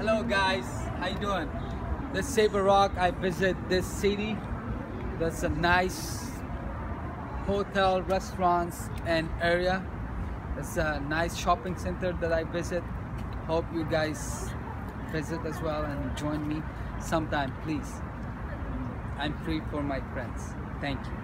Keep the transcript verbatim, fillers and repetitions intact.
Hello guys, how you doing? This is Saber Rock. I visit this city. That's a nice hotel, restaurants and area. It's a nice shopping center that I visit. Hope you guys visit as well and join me sometime, please. I'm free for my friends. Thank you.